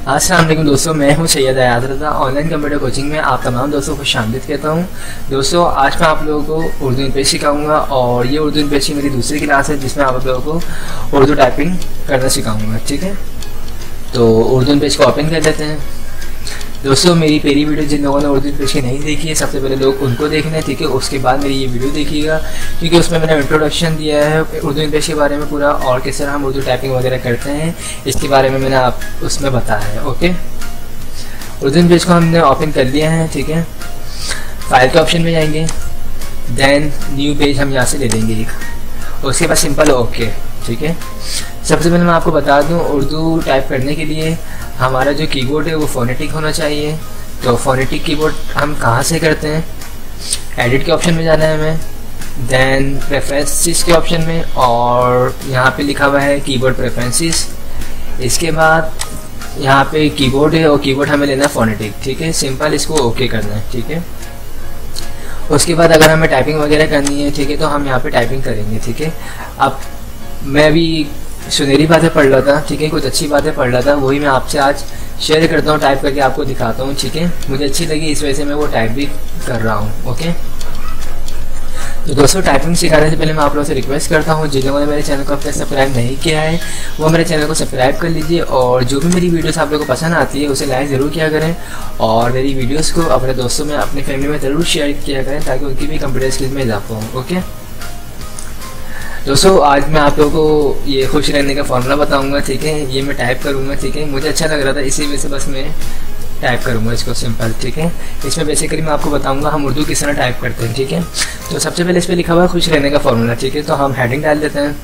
अस्सलाम वालेकुम दोस्तों, मैं हूं Syed Ayad Raza. Online computer coaching में आप तमाम दोस्तों को खुशामदीद कहता हूं। दोस्तों, आज मैं आप लोगों को उर्दू पेज सिखाऊंगा और ये उर्दू पेज की मेरी दूसरी क्लास है जिसमें आप लोगों को उर्दू टाइपिंग करना सिखाऊंगा। ठीक है, तो उर्दू पेज को ओपन कर लेते हैं। दोस्तों, मेरी पहली वीडियो जिन लोगों ने उर्दू पेज की नहीं देखी है, सबसे पहले लोग उनको देखना है। ठीक है, उसके बाद मेरी ये वीडियो देखिएगा क्योंकि उसमें मैंने इंट्रोडक्शन दिया है उर्दू पेज के बारे में पूरा, और किस तरह हम उर्दू टाइपिंग वगैरह करते हैं इसके बारे में मैंने आप उसमें बताया है। ओके, उर्दू पेज को हमने ओपन कर लिया है। ठीक है, फाइल के ऑप्शन में जाएंगे, देन न्यू पेज हम यहाँ से ले लेंगे एक, उसके बाद सिंपल ओके। ठीक है, सबसे पहले मैं आपको बता दूं, उर्दू टाइप करने के लिए हमारा जो कीबोर्ड है वो फोनेटिक होना चाहिए। तो फोनेटिक कीबोर्ड हम कहाँ से करते हैं? एडिट के ऑप्शन में जाना है हमें, देन प्रेफरेंसेस के ऑप्शन में, और यहाँ पे लिखा हुआ है कीबोर्ड प्रेफरेंसेस। इसके बाद यहाँ पे कीबोर्ड है और कीबोर्ड हमें लेना है फोनेटिक। ठीक है, सिंपल इसको ओके करना है। ठीक है, उसके बाद अगर हमें टाइपिंग वगैरह करनी है, ठीक है, तो हम यहाँ पे टाइपिंग करेंगे। ठीक है, अब मैं भी सुनहरी बातें पढ़ रहा था, ठीक है, कुछ अच्छी बातें पढ़ रहा था, वही मैं आपसे आज शेयर करता हूँ, टाइप करके आपको दिखाता हूँ। ठीक है, मुझे अच्छी लगी इस वजह से मैं वो टाइप भी कर रहा हूँ। ओके, तो दोस्तों, टाइपिंग सिखाने से पहले मैं आप लोगों से रिक्वेस्ट करता हूँ, जिन लोगों ने मेरे चैनल को अब तक सब्सक्राइब नहीं किया है वो मेरे चैनल को सब्सक्राइब कर लीजिए, और जो भी मेरी वीडियोस आप लोगों को पसंद आती है उसे लाइक ज़रूर किया करें, और मेरी वीडियोस को अपने दोस्तों में, अपनी फैमिली में ज़रूर शेयर किया करें ताकि उनकी भी कंप्यूटर स्किल्स में इजाफा हो। ओके दोस्तों, आज मैं आप लोगों को ये खुश रहने का फॉर्मूला बताऊंगा। ठीक है, ये मैं टाइप करूंगा। ठीक है, मुझे अच्छा लग रहा था इसी वजह से बस मैं टाइप करूंगा इसको सिंपल। ठीक है, इसमें बेसिकली मैं आपको बताऊंगा हम उर्दू किस तरह टाइप करते हैं। ठीक है, तो सबसे पहले इस पर लिखा हुआ है खुश रहने का फॉर्मूला। ठीक है, तो हम हेडिंग डाल देते हैं।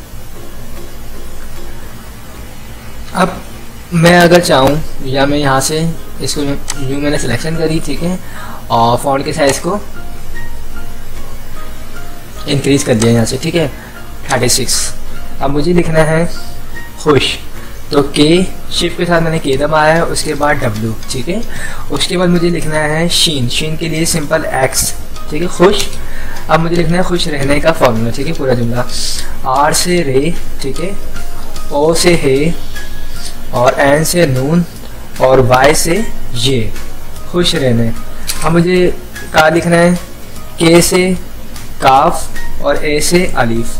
अब मैं अगर चाहूँ, या मैं यहाँ से इसको न्यू मैंने सिलेक्शन करी, ठीक है, और फॉन्ट के साइज को इंक्रीज कर दिया यहाँ से। ठीक है, 36। अब मुझे लिखना है खुश, तो के शिफ्ट के साथ मैंने के दबाया है, उसके बाद डब्ल्यू। ठीक है, उसके बाद मुझे लिखना है शीन, शीन के लिए सिंपल एक्स। ठीक है, खुश। अब मुझे लिखना है खुश रहने का फॉर्मूला। ठीक है, पूरा जुमला, आर से रे, ठीक है, ओ से हे, और एन से नून, और वाई से ये, खुश रहने। अब मुझे का लिखना है के से काफ, और ए से अलीफ।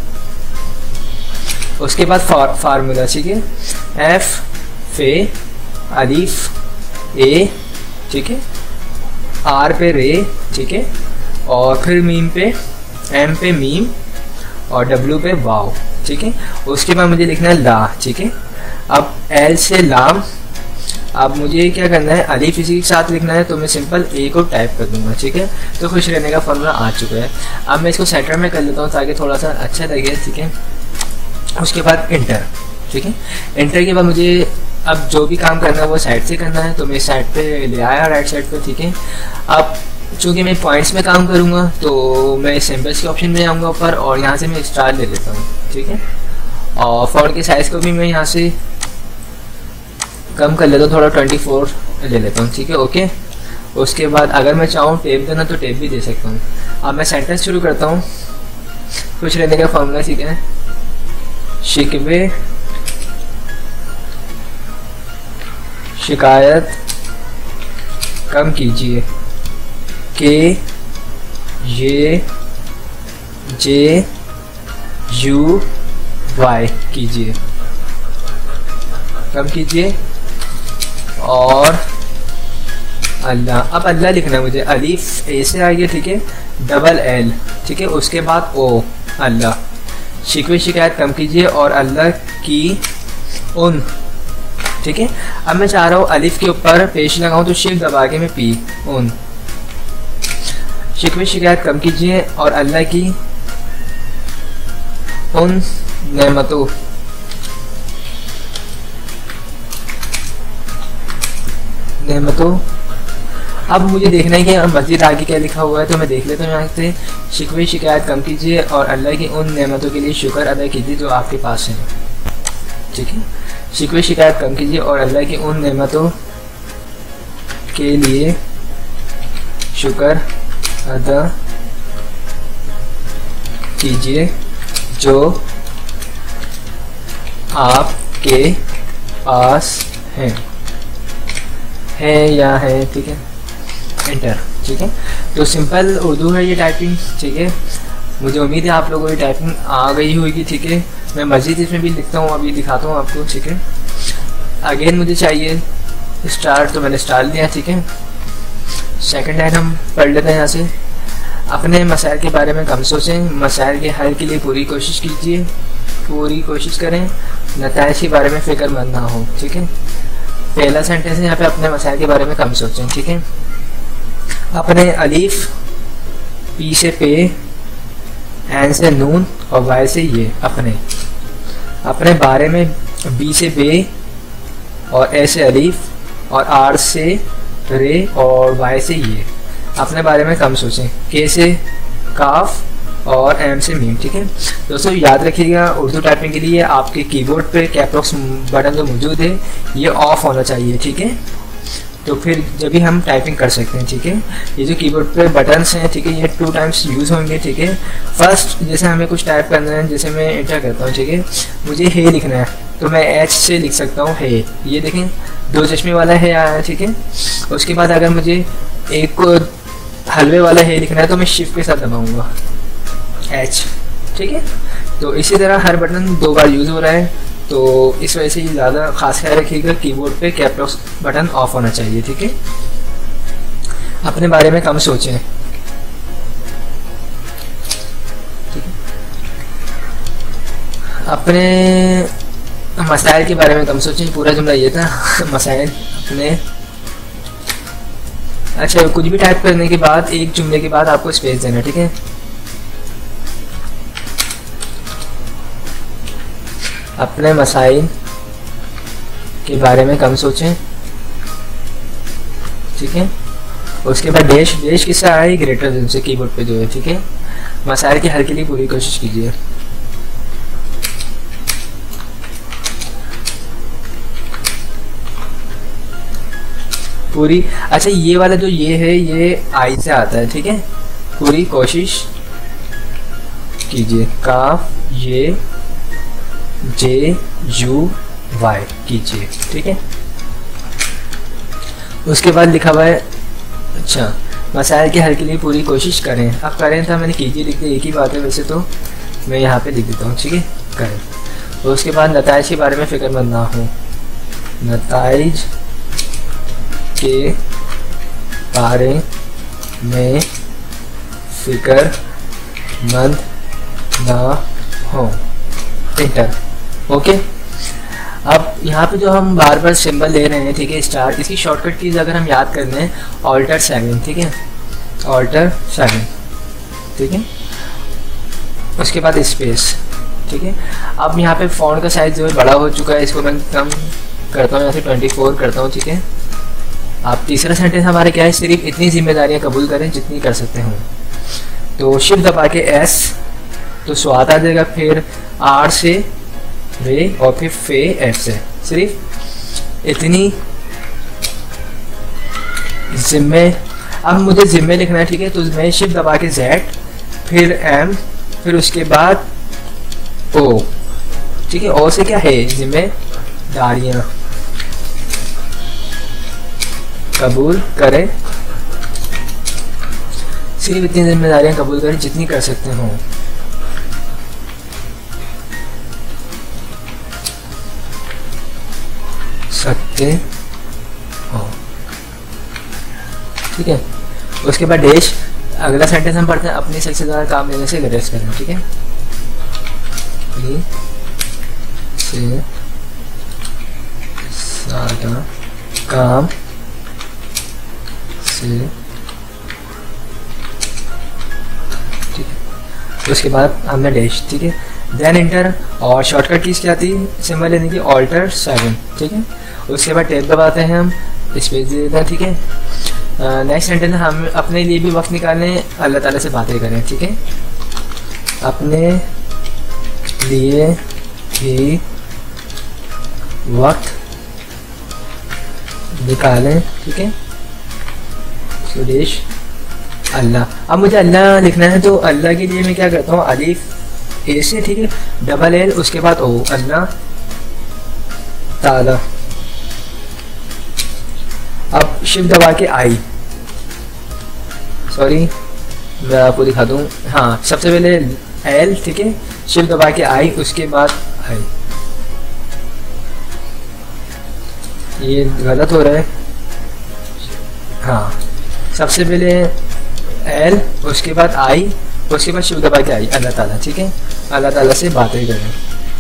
उसके बाद फार्मूला, ठीक है, एफ फे अलीफ ए, ठीक है, आर पे रे, ठीक है, और फिर मीम पे, एम पे मीम, और डब्ल्यू पे वाव। ठीक है, उसके बाद मुझे लिखना है ला। ठीक है, अब एल से लाम। अब मुझे क्या करना है, अलीफ इसी के साथ लिखना है, तो मैं सिंपल ए को टाइप कर दूंगा। ठीक है, तो खुश रहने का फॉर्मूला आ चुका है। अब मैं इसको सेंटर में कर लेता हूँ ताकि थोड़ा सा अच्छा लगे। ठीक है, उसके बाद इंटर। ठीक है, इंटर के बाद मुझे अब जो भी काम करना है वो साइड से करना है, तो मैं साइड पे ले आया, राइट साइड पे। ठीक है, अब चूँकि मैं पॉइंट्स में काम करूँगा तो मैं सिंबल्स के ऑप्शन में जाऊँगा ऊपर, और यहाँ से मैं स्टार ले लेता हूँ। ठीक है, और फॉन्ट के साइज़ को भी मैं यहाँ से कम कर लेता हूँ, थोड़ा 24 ले लेता हूँ। ठीक है, ओके। उसके बाद अगर मैं चाहूँ टेप देना तो टेप भी दे सकता हूँ। अब मैं सेंटेंस शुरू करता हूँ। खुश रहने का फॉर्मूला, ठीक है, शिकवे शिकायत कम कीजिए, के ये जे यू वाई कीजिए, कम कीजिए, और अल्लाह। अब अल्लाह लिखना है मुझे, अलीफ ए से आइए, ठीक है, डबल एल, ठीक है, उसके बाद ओ, अल्लाह। शिकवे शिकायत कम कीजिए, और अल्लाह की उन। ठीक है, अब मैं चाह रहा हूँ अलिफ के ऊपर पेश लगाऊं, तो शिफ्ट दबा के मैं पी, उन। शिकवे शिकायत कम कीजिए, और अल्लाह की उन नेमतों अब मुझे देखना है कि मस्जिद आगे क्या लिखा हुआ है, तो मैं देख लेता हूँ यहाँ से। शिकवे शिकायत कम कीजिए, और अल्लाह की उन नेमतों के लिए शुक्र अदा कीजिए जो आपके पास है। ठीक है, शिकवे शिकायत कम कीजिए, और अल्लाह की उन नेमतों के लिए शुक्र अदा कीजिए जो आपके पास हैं। है या है, ठीक है, एंटर। ठीक है, तो सिंपल उर्दू है ये टाइपिंग। ठीक है, मुझे उम्मीद है आप लोगों को ये टाइपिंग आ गई होगी। ठीक है, मैं मज़ीद इसमें भी लिखता हूँ, अभी दिखाता हूँ आपको। ठीक है, अगेन मुझे चाहिए स्टार, तो मैंने स्टार लिया। ठीक है, सेकंड लाइन हम पढ़ लेते हैं यहाँ से। अपने मसाइल के बारे में कम सोचें, मसाइल के हल के लिए पूरी कोशिश कीजिए, पूरी कोशिश करें, नताइज के बारे में फ़िक्रमंद ना हो। ठीक है, पहला सेंटेंस है यहाँ पे, अपने मसाइल के बारे में कम सोचें। ठीक है, अपने अलीफ, पी से पे, एन से नून और वाई से ये, अपने बारे में बी से बे और ए से अलीफ और आर से रे और वाई से ये, अपने बारे में कम सोचें। के से काफ और एम से मीम। ठीक है दोस्तों, याद रखिएगा उर्दू टाइपिंग के लिए आपके कीबोर्ड पे कैपलॉक बटन जो मौजूद है ये ऑफ होना चाहिए। ठीक है, तो फिर जब भी हम टाइपिंग कर सकते हैं। ठीक है, ये जो कीबोर्ड पे बटन्स हैं, ठीक है, ये 2 टाइम्स यूज़ होंगे। ठीक है, फर्स्ट जैसे हमें कुछ टाइप करना है, जैसे मैं एंटर करता हूँ। ठीक है, मुझे हे लिखना है तो मैं एच से लिख सकता हूँ हे, ये देखें 2 चश्मे वाला है आया है। ठीक है, उसके बाद अगर मुझे एक को हलवे वाला हे लिखना है तो मैं शिफ्ट के साथ दबाऊँगा एच। ठीक है, तो इसी तरह हर बटन 2 बार यूज़ हो रहा है, तो इस वजह से ज़्यादा खास ख्याल रखिएगा कीबोर्ड पे कैपलॉक बटन ऑफ होना चाहिए। ठीक है, अपने बारे में कम सोचें। ठीक है, अपने मसाइल के बारे में कम सोचें, पूरा जुमला ये था मसाइल अपने। अच्छा, कुछ भी टाइप करने के बाद एक जुमले के बाद आपको स्पेस देना। ठीक है, अपने मसाइल के बारे में कम सोचें। ठीक है, उसके बाद डैश, डैश किससे आया है, ग्रेटर देन से कीबोर्ड पे जो है। ठीक है, मसाइल के हल के लिए पूरी कोशिश कीजिए। पूरी, अच्छा ये वाला जो ये है ये आई से आता है। ठीक है, पूरी कोशिश कीजिए, काफ ये जे यू वाई कीजिए। ठीक है, उसके बाद लिखा हुआ है अच्छा मसाइल के हल के लिए पूरी कोशिश करें। अब करें था मैंने कीजिए लिख दिया, एक ही बात है वैसे तो, मैं यहाँ पे लिख देता हूँ। ठीक है, करें। तो उसके बाद नताइज के बारे में फ़िक्रमंद ना हो, नताइज के बारे में फ़िक्रमंद ना हो, एंटर। ओके, अब यहाँ पे जो हम बार बार सिंबल ले रहे हैं, ठीक है, स्टार, इसकी शॉर्टकट कीज अगर हम याद कर लें, ऑल्टर 7। ठीक है, ऑल्टर 7। ठीक है, उसके बाद स्पेस। ठीक है, अब यहाँ पे फ़ॉन्ट का साइज़ जो है बड़ा हो चुका है, इसको मैं कम करता हूँ, यहाँ से 24 करता हूँ। ठीक है, आप तीसरा सेंटेंस हमारे क्या है, सिर्फ इतनी जिम्मेदारियाँ कबूल करें जितनी कर सकते हो। तो शिफ्ट दबा के एस तो स्वाद आ जाएगा, फिर आर से रे और फिर फे एफ से, सिर्फ इतनी जिम्मे। अब मुझे जिम्मे लिखना है। ठीक है, तो मैं शिफ्ट दबा के जेड फिर एम फिर उसके बाद ओ। ठीक है, ओ से क्या है, जिम्मेदारियाँ कबूल करें, सिर्फ इतनी जिम्मेदारियाँ कबूल करें जितनी कर सकते हो। सकते हो। ठीक है, उसके बाद डैश, अगला सेंटेंस हम पढ़ते हैं, अपनी सबसे ज़्यादा काम लेने से ग्रेस करें। ठीक है, से ज़्यादा काम से। ठीक है, उसके बाद हमने डैश। ठीक है, देन इंटर, और शॉर्टकट कीज क्या थी सिंबल लेने की, ऑल्टर 7। ठीक है, उसके बाद टैब दबाते हैं, हम स्पेस दे देते हैं। ठीक है, नेक्स्ट सेंटेंस, हम अपने लिए भी वक्त निकालें, अल्लाह ताला से बातें करें। ठीक है, अपने लिए भी वक्त निकालें। ठीक है, सुदेश अल्लाह। अब मुझे अल्लाह लिखना है, तो अल्लाह के लिए मैं क्या करता हूँ, अलीफ ए से, ठीक है, डबल एल उसके बाद ओ, अल्लाह ताला। अब शिफ्ट दबा के आई, सॉरी मैं आपको दिखा दूँ, हाँ सबसे पहले एल, ठीक है, शिफ्ट दबा के आई, उसके बाद आई, ये गलत हो रहा है, हाँ सबसे पहले एल, उसके बाद आई, उसके बाद शिफ्ट दबा के आई, अल्लाह ताला, ठीक है, अल्लाह ताला से बातें करें।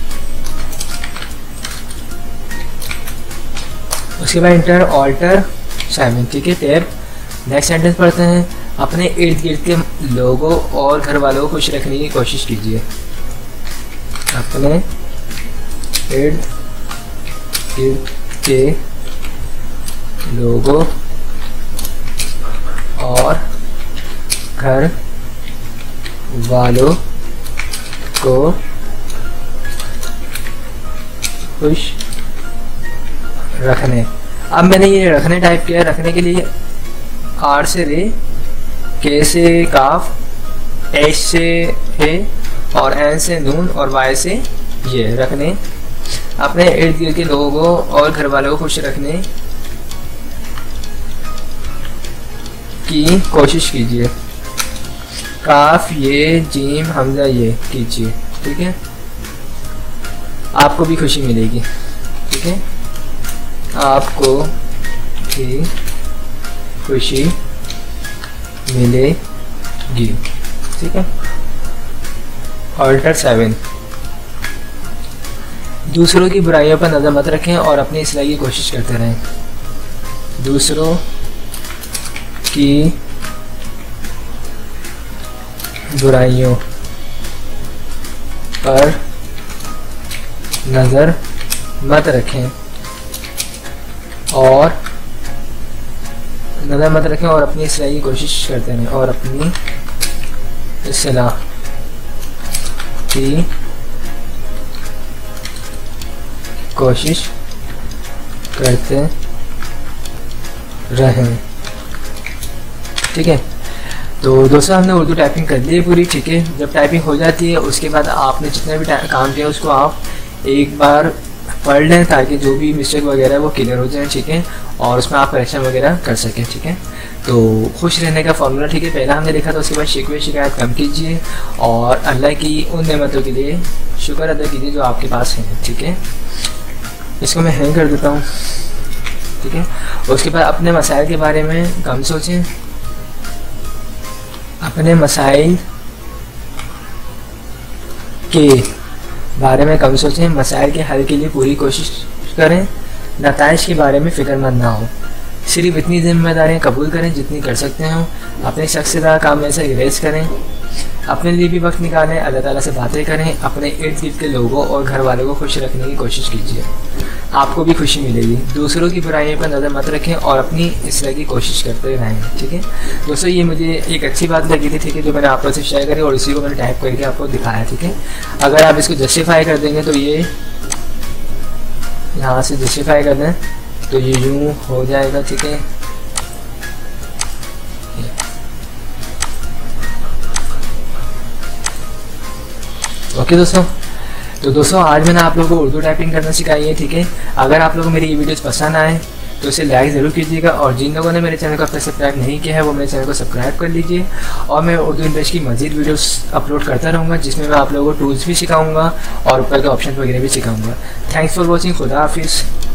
उसके बाद इंटर ऑल्टर 7, ठीक है, टैब। नेक्स्ट सेंटेंस पढ़ते हैं, अपने इर्द गिर्द के लोगों और घर वालों को खुश रखने की कोशिश कीजिए। अपने इर्द गिर्द के लोगों और घर वालों को खुश रखने। अब मैंने ये रखने टाइप किया, रखने के लिए आर से रे, के से काफ, एच से है और एन से नून और वाई से ये, रखने। अपने इर्द गिर्द के लोगों और घर वालों को खुश रखने की कोशिश कीजिए। काफ ये, जीम हमजा ये कीजिए, ठीक है, आपको भी खुशी मिलेगी, ठीक है, आपको भी खुशी मिलेगी, ठीक है। ऑल्टर 7, दूसरों की बुराइयों पर नज़र मत रखें और अपनी इस्लाह की कोशिश करते रहें। दूसरों की बुराइयों पर नज़र मत रखें और अपनी इस्लाह की कोशिश करते रहें, और अपनी इस्लाह की कोशिश करते रहें, ठीक है। तो दोस्तों हमने उर्दू टाइपिंग कर ली है पूरी, ठीक है। जब टाइपिंग हो जाती है उसके बाद आपने जितना भी काम किया उसको आप एक बार पढ़ लें ताकि जो भी मिस्टेक वगैरह है वो क्लियर हो जाए, ठीक है, और उसमें आप करेक्शन वगैरह कर सकें, ठीक है। तो खुश रहने का फॉर्मूला, ठीक है, पहला हमने लिखा था, उसके बाद शिकवे शिकायत कम कीजिए और अल्लाह की उन नेमतों के लिए शुक्र अदा कीजिए जो आपके पास हैं, ठीक है। इसको मैं हैंग कर देता हूँ, ठीक है। उसके बाद अपने मसाइल के बारे में कम सोचें, अपने मसाइल के बारे में कम सोचें, मसाइल के हल के लिए पूरी कोशिश करें, नताइज के बारे में फ़िक्रमंद ना हो, सिर्फ इतनी जिम्मेदारियां कबूल करें जितनी कर सकते हो, अपने शख्स से काम में से इरेज करें, अपने लिए भी वक्त निकालें, अल्लाह ताला से बातें करें, अपने इर्द गिर्द के लोगों और घर वालों को खुश रखने की कोशिश कीजिए, आपको भी खुशी मिलेगी। दूसरों की बुराइयों पर नज़र मत रखें और अपनी इस्लाह की कोशिश करते रहें, ठीक है। दोस्तों ये मुझे एक अच्छी बात लगी थी, ठीक है, जो मैंने आप लोगों से शेयर करी और इसी को मैंने टाइप करके आपको दिखाया, ठीक है। अगर आप इसको जस्टिफाई कर देंगे तो ये यहाँ से जस्टिफाई कर दें तो ये यूँ हो जाएगा, ठीक है। ओके दोस्तों, तो दोस्तों आज मैंने आप लोगों को उर्दू टाइपिंग करना सिखाई है, ठीक है। अगर आप लोगों को मेरी ये वीडियोस पसंद आए तो इसे लाइक ज़रूर कीजिएगा, और जिन लोगों ने मेरे चैनल को अब तक सब्सक्राइब नहीं किया है वो मेरे चैनल को सब्सक्राइब कर लीजिए, और मैं उर्दू इंग्लिश की मज़ीद वीडियोस अपलोड करता रहूँगा जिसमें मैं आप लोगों को टूल्स भी सिखाऊँगा और ऊपर के ऑप्शन वगैरह भी सिखाऊँगा। थैंक्स फॉर वॉचिंग, खुदा हाफिज़।